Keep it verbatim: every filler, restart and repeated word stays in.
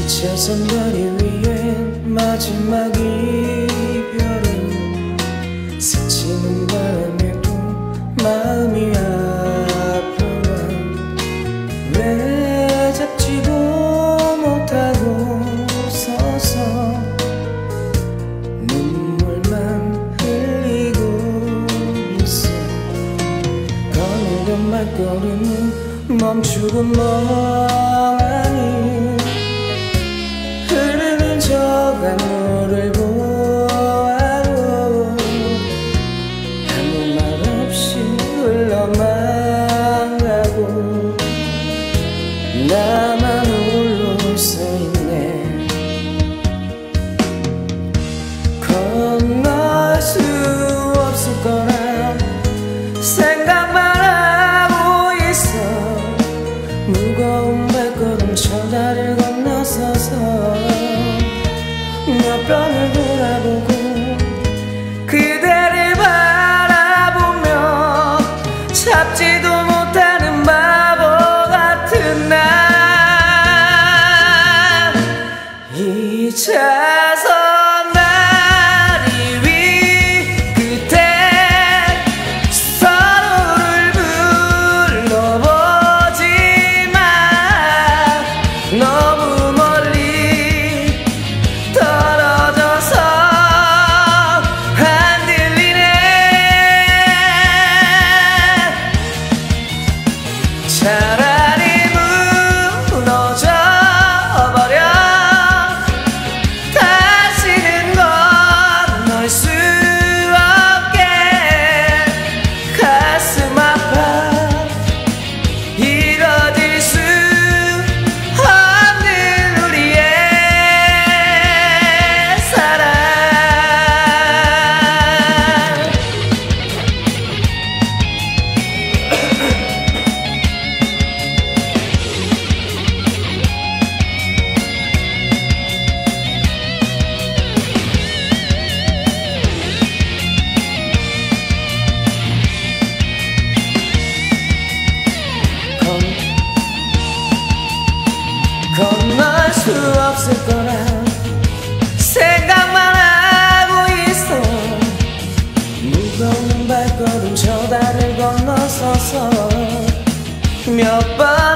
지쳐선 다리 위에 마지막 이별은 스치는 바람에도 마음이 아프나 왜 잡지도 못하고 서서 눈물만 흘리고 있어. 거닐던 발걸음은 멈추고 멍하니 흐르는 저 강물을 보아도 아무 말 없이 흘러만 가고 나만 홀로 서있네. 건널 수 없을 거라 생각만 하고 있어. 무거운 발걸음 저 다리를 건너서서 몇 번을 돌아보고 그대를 바라보며 잡지도 못하는 바보 같은 나. 이차선 다리 위 끝에 서로를 불러보지만 너무 멀리 떨어져서 안 들리네. 차라리 무너져버려 다시는 건널 수 없게. 가슴 아파 이뤄질 수 없는 우리의 사랑. 건, 건널 수 없을 거라 생각만 하고 있어. 무거운 발걸음 저 다리를 건너서서 몇 번